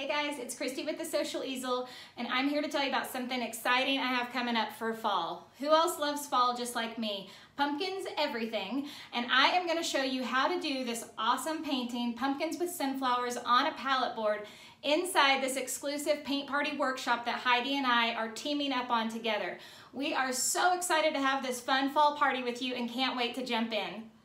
Hey guys, it's Christy with the Social Easel, and I'm here to tell you about something exciting I have coming up for fall. Who else loves fall just like me? Pumpkins, everything. And I am going to show you how to do this awesome painting, Pumpkins with Sunflowers on a pallet board, inside this exclusive paint party workshop that Heidi and I are teaming up on together. We are so excited to have this fun fall party with you and can't wait to jump in.